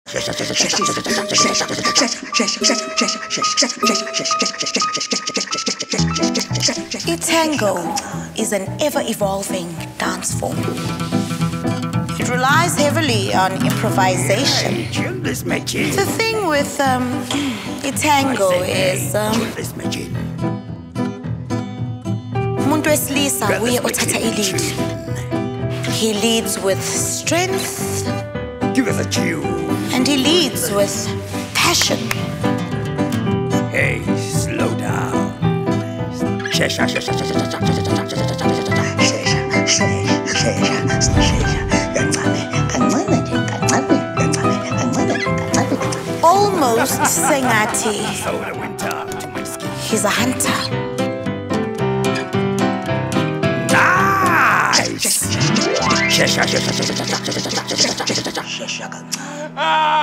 Tango is an ever-evolving dance form. It relies heavily on improvisation. The thing with tango is umuntu wesilisa uye othatha i-lead. He leads with strength. Give us a tune. And he leads with passion. Hey, slow down. Almost sengati. He's a hunter. Nice.